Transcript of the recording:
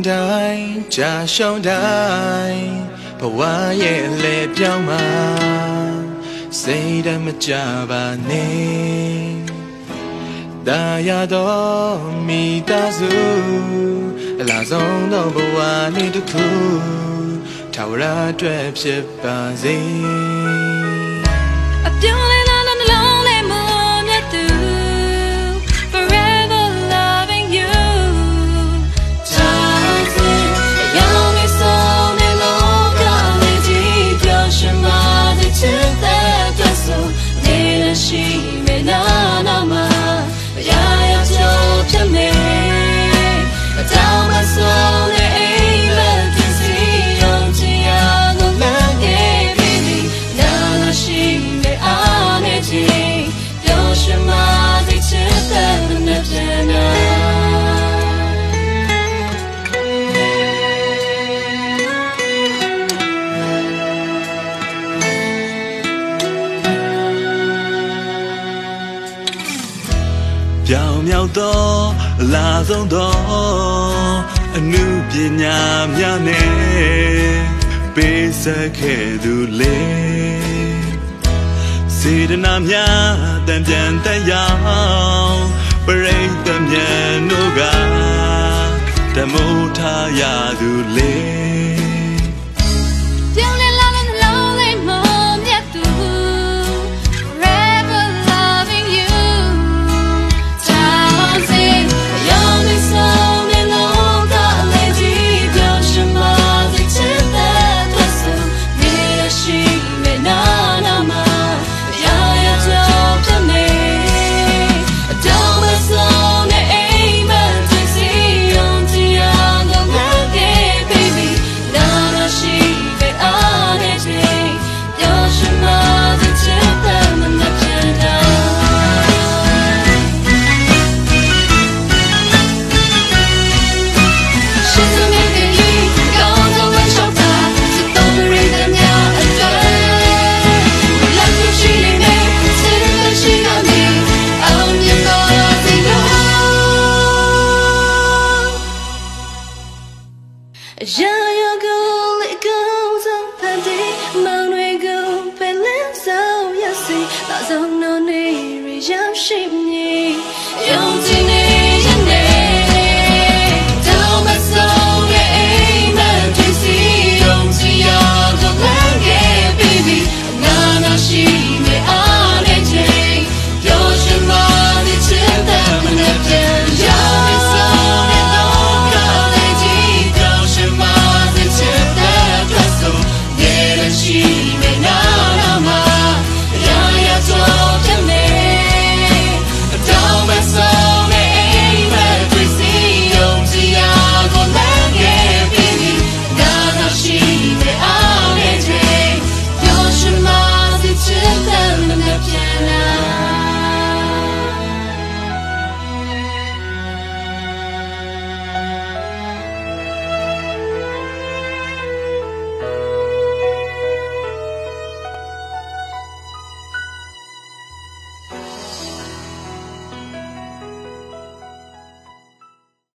တိုင်းကြာရှုံးတိုင်းဘဝရဲ့လေပြောင်းမှာစိတ်ဓာတ်မကြပါနဲ့ဒါရတော့မိသားစုအလားဆုံးသောဘဝနေ့တစ်ခုထာဝရအတွက်ဖြစ်ပါစေအပြောင်းလဲလာနှလုံးလေးမမြတ်သူ Forever loving you သာစေရောင်လေးဆုံးနေလို့ကလေးကြီးပြောရှင်ပါတဲ့ချစ်တဲ့အတွက်ဆိုနေရှိမေနာနာမှာရရကြောဖြစ်မေအတောင်မဆုံးတဲ့အိမ်မက်သူစီအောင်ချင်ရလို့လမ်းနေပြီနာနာရှိမေအားနေချင်းပြောရှင်မတဲ့ချစ်တဲ့နဲ့ပြန်နာပြောင်မြောက်သောလာဆုံးသောအနုပညာများနဲ့ပေးဆက်ခဲ့သူလေစေတနာများတန်ပြန်တက်ရောက်ပရိသတ်များတို့ကဓမ္မထားရသူလေ𝗬𝗵